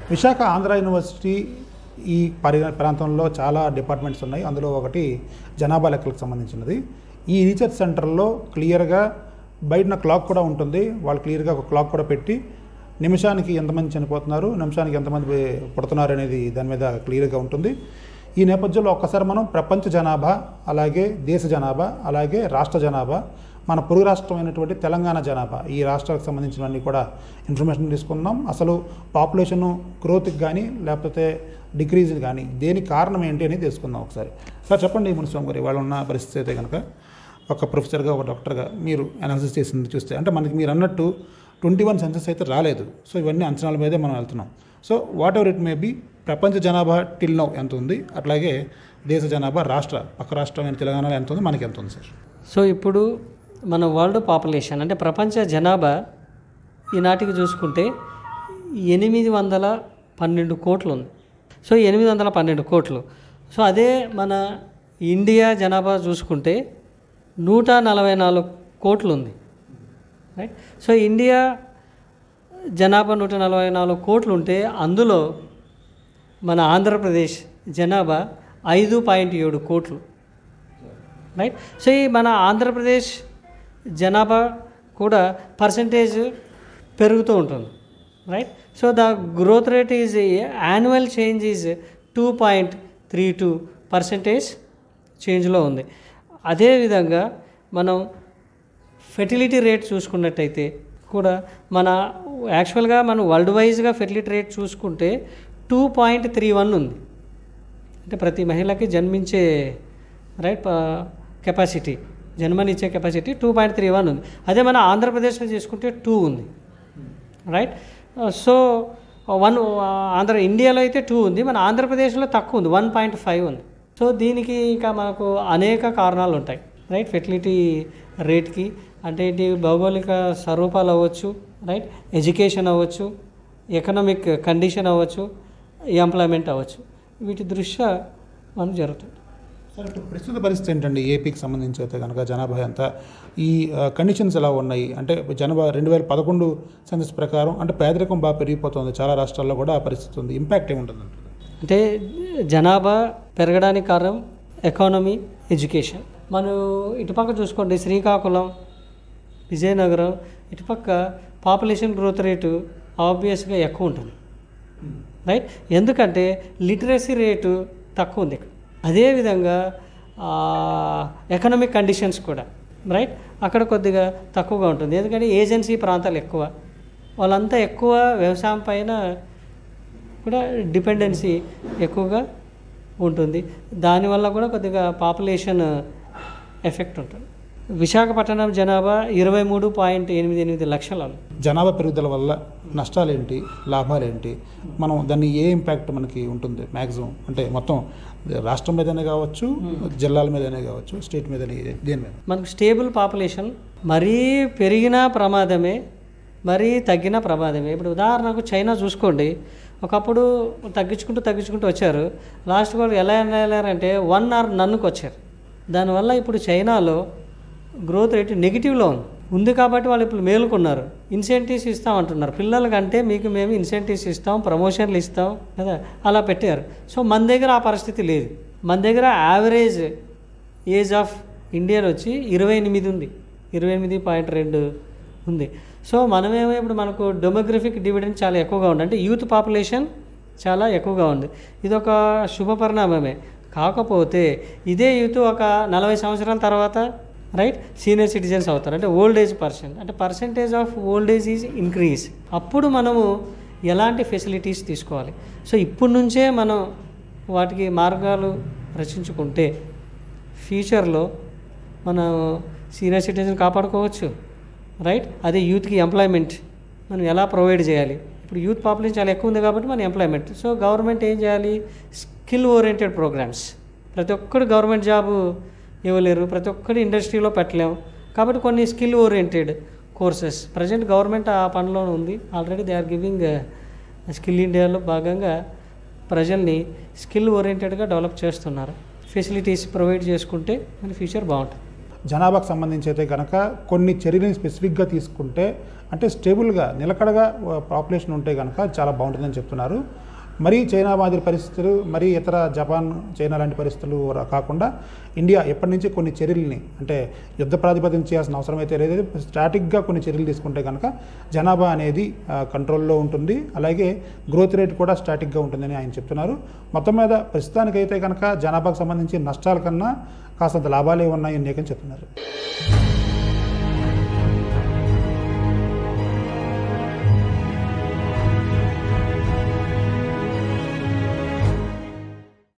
Visakha Andhra university ఈ ప్రాంతంలో చాలా డిపార్ట్మెంట్స్ ఉన్నాయి. అందులో ఒకటి జనాభా లెక్కలకు సంబంధించినది. ఈ రీసెర్చ్ సెంటర్లో క్లియర్గా బయటన క్లాక్ కూడా ఉంటుంది. వాళ్ళు క్లియర్గా ఒక క్లాక్ కూడా పెట్టి నిమిషానికి ఎంతమంది చనిపోతున్నారు, నిమిషానికి ఎంతమంది పుడుతున్నారు అనేది దాని మీద క్లియర్గా ఉంటుంది. ఈ నేపథ్యంలో ఒక్కసారి మనం ప్రపంచ జనాభా, అలాగే దేశ జనాభా, అలాగే రాష్ట్ర జనాభా, మన పొరుగు రాష్ట్రమైనటువంటి తెలంగాణ జనాభా, ఈ రాష్ట్రాలకు సంబంధించినవన్నీ కూడా ఇన్ఫర్మేషన్ తీసుకుందాం. అసలు పాపులేషన్ గ్రోత్కి కానీ లేకపోతే డిక్రీజ్ కానీ దేనికి కారణం ఏంటి అని తెలుసుకుందాం ఒకసారి. సార్ చెప్పండి మునిస్వామి గారు, ఇవాళ ఉన్న పరిస్థితి అయితే కనుక ఒక ప్రొఫెసర్గా ఒక డాక్టర్గా మీరు అనాలిసిస్ చేసింది చూస్తే, అంటే మనకి మీరు అన్నట్టు 21 సెన్సస్ అయితే రాలేదు. సో ఇవన్నీ అంచనాల మీదే మనం వెళ్తున్నాం. So whatever it may be, ప్రపంచ జనాభా టిల్ నౌ ఎంత ఉంది, అట్లాగే దేశ జనాభా పక్క రాష్ట్రమైన తెలంగాణలో ఎంత ఉంది, మనకి ఎంత ఉంది సార్? సో ఇప్పుడు మన వరల్డ్ పాపులేషన్ అంటే ప్రపంచ జనాభా ఈనాటికి చూసుకుంటే 812 కోట్లు ఉంది. సో 812 కోట్లు. సో అదే మన ఇండియా జనాభా చూసుకుంటే 144 కోట్లు ఉంది, రైట్. సో ఇండియా జనాభా 144 కోట్లు ఉంటే అందులో మన ఆంధ్రప్రదేశ్ జనాభా 5.7 కోట్లు, రైట్. సో ఈ మన ఆంధ్రప్రదేశ్ జనాభా కూడా పర్సంటేజ్ పెరుగుతూ ఉంటుంది, right. So the growth rate is annual change is 2.32% చేంజ్లో ఉంది. అదేవిధంగా మనం ఫెర్టిలిటీ రేట్ చూసుకున్నట్టయితే కూడా మన యాక్చువల్గా మనం వరల్డ్ వైజ్గా ఫెర్టిలిటీ రేట్ చూసుకుంటే 2.31 ఉంది. అంటే ప్రతి మహిళకి జన్మించే రైట్ కెపాసిటీ, జన్మనిచ్చే కెపాసిటీ 2.31 ఉంది. అదే మన ఆంధ్రప్రదేశ్లో చేసుకుంటే 2 ఉంది, రైట్. సో ఇండియాలో అయితే 2 ఉంది, మన ఆంధ్రప్రదేశ్లో తక్కువ ఉంది, 1.5 ఉంది. సో దీనికి ఇంకా మనకు అనేక కారణాలు ఉంటాయి, రైట్. ఫెర్టిలిటీ రేట్కి అంటే ఏంటి, భౌగోళిక స్వరూపాలు అవ్వచ్చు, రైట్, ఎడ్యుకేషన్ అవ్వచ్చు, ఎకనామిక్ కండిషన్ అవ్వచ్చు, ఎంప్లాయ్మెంట్ అవ్వచ్చు, వీటి దృష్ట్యా మనం జరుగుతుంది. సార్ ఇప్పుడు ప్రస్తుత పరిస్థితి ఏంటండి ఏపీకి సంబంధించి అయితే కనుక జనాభా ఎంత, ఈ కండిషన్స్ ఎలా ఉన్నాయి అంటే జనాభా 2011 సెన్సస్ ప్రకారం అంటే పేదరికం బాగా పెరిగిపోతుంది, చాలా రాష్ట్రాల్లో కూడా ఆ పరిస్థితి ఉంది. ఇంపాక్ట్ ఏముంటుంది అంటే జనాభా పెరగడానికి కారణం ఎకానమీ, ఎడ్యుకేషన్. మనం ఇటుపక్క చూసుకోండి, శ్రీకాకుళం, విజయనగరం ఇటుపక్క పాపులేషన్ గ్రోత్ రేటు ఆబ్వియస్గా ఎక్కువ ఉంటుంది, రైట్. ఎందుకంటే లిటరసీ రేటు తక్కువ ఉంది ఇక్కడ. అదేవిధంగా ఎకనామిక్ కండిషన్స్ కూడా, రైట్, అక్కడ కొద్దిగా తక్కువగా ఉంటుంది. ఎందుకంటే ఏజెన్సీ ప్రాంతాలు ఎక్కువ, వాళ్ళంతా ఎక్కువ వ్యవసాయం పైన కూడా డిపెండెన్సీ ఎక్కువగా ఉంటుంది. దానివల్ల కూడా కొద్దిగా పాపులేషన్ ఎఫెక్ట్ ఉంటుంది. విశాఖపట్నం జనాభా 23.88 లక్షలు. జనాభా పెరుగుదల వల్ల నష్టాలేంటి, లాభాలేంటి, మనం దాన్ని ఏ ఇంపాక్ట్ మనకి ఉంటుంది మ్యాక్సిమం, అంటే మొత్తం రాష్ట్రం మీదనే కావచ్చు, జిల్లాల మీదనే కావచ్చు, స్టేట్ మీదనే, దేని మీద? మనకు స్టేబుల్ పాపులేషన్ మరీ పెరిగినా ప్రమాదమే, మరీ తగ్గిన ప్రమాదమే. ఇప్పుడు ఉదాహరణకు చైనా చూసుకోండి, ఒకప్పుడు తగ్గించుకుంటూ వచ్చారు. లాస్ట్ వాళ్ళు ఎలా వెళ్ళారంటే 1 or noneకి వచ్చారు. దానివల్ల ఇప్పుడు చైనాలో గ్రోత్ రేట్ నెగిటివ్లో ఉంది కాబట్టి వాళ్ళు ఇప్పుడు మేలుకున్నారు. ఇన్సెంటివ్స్ ఇస్తామంటున్నారు, పిల్లలకంటే మీకు మేము ఇన్సెంటివ్స్ ఇస్తాం, ప్రమోషన్లు ఇస్తాం కదా, అలా పెట్టారు. సో మన దగ్గర ఆ పరిస్థితి లేదు. మన దగ్గర యావరేజ్ ఏజ్ ఆఫ్ ఇండియన్ వచ్చి 28 ఉంది, 28.2 ఉంది. సో మనమేమో ఇప్పుడు మనకు డెమోగ్రఫిక్ డివిడెండ్ చాలా ఎక్కువగా ఉంది, అంటే యూత్ పాపులేషన్ చాలా ఎక్కువగా ఉంది. ఇది ఒక శుభ పరిణామమే. కాకపోతే ఇదే యూత్ ఒక 40 సంవత్సరాల తర్వాత రైట్ సీనియర్ సిటిజన్స్ అవుతారు, అంటే ఓల్డ్ ఏజ్ అంటే percentage of old age is increase. అప్పుడు మనము ఎలాంటి ఫెసిలిటీస్ తీసుకోవాలి? సో ఇప్పటి నుంచే మనం వాటికి మార్గాలు రచించుకుంటే ఫ్యూచర్లో మనం సీనియర్ సిటిజన్ కాపాడుకోవచ్చు, రైట్. అదే యూత్కి ఎంప్లాయ్మెంట్ మనం ఎలా ప్రొవైడ్ చేయాలి? ఇప్పుడు యూత్ పాపులేషన్ చాలా ఎక్కువ ఉంది కాబట్టి మన ఎంప్లాయ్మెంట్. సో గవర్నమెంట్ ఏం చేయాలి? Skill oriented programmes. ప్రతి ఒక్కరు గవర్నమెంట్ జాబు ఇవ్వలేరు, ప్రతి ఒక్కరు ఇండస్ట్రీలో పెట్టలేము, కాబట్టి కొన్ని skill oriented courses present government ఆ పనిలో ఉంది. Already they are giving skill ఇండియాలో భాగంగా ప్రజల్ని స్కిల్ ఓరియంటెడ్గా డెవలప్ చేస్తున్నారు. ఫెసిలిటీస్ ప్రొవైడ్ చేసుకుంటే మన ఫ్యూచర్ బాగుంటుంది. జనాభాకు సంబంధించి అయితే కనుక కొన్ని చర్యలను స్పెసిఫిక్గా తీసుకుంటే అంటే స్టేబుల్గా నిలకడగా పాపులేషన్ ఉంటే కనుక చాలా బాగుంటుందని చెప్తున్నారు. మరీ చైనా మాదిరి పరిస్థితులు, మరీ ఇతర జపాన్, చైనా లాంటి పరిస్థితులు కాకుండా ఇండియా ఎప్పటి నుంచి కొన్ని చర్యల్ని అంటే యుద్ధ ప్రాతిపదికన చేయాల్సిన అవసరం అయితే లేదు, స్టాటిక్గా కొన్ని చర్యలు తీసుకుంటే కనుక జనాభా అనేది కంట్రోల్లో ఉంటుంది, అలాగే గ్రోత్ రేట్ కూడా స్టాటిక్గా ఉంటుందని ఆయన చెప్తున్నారు. మొత్తం మీద ప్రస్తుతానికైతే కనుక జనాభాకు సంబంధించి నష్టాల కన్నా కాస్తంత లాభాలే ఉన్నాయని చెప్తున్నారు.